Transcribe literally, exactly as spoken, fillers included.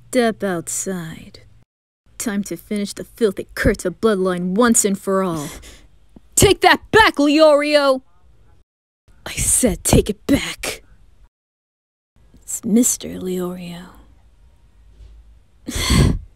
Step outside. Time to finish the filthy Kurta bloodline once and for all. Take that back, LEORIO! I said take it back. It's Mister LEORIO.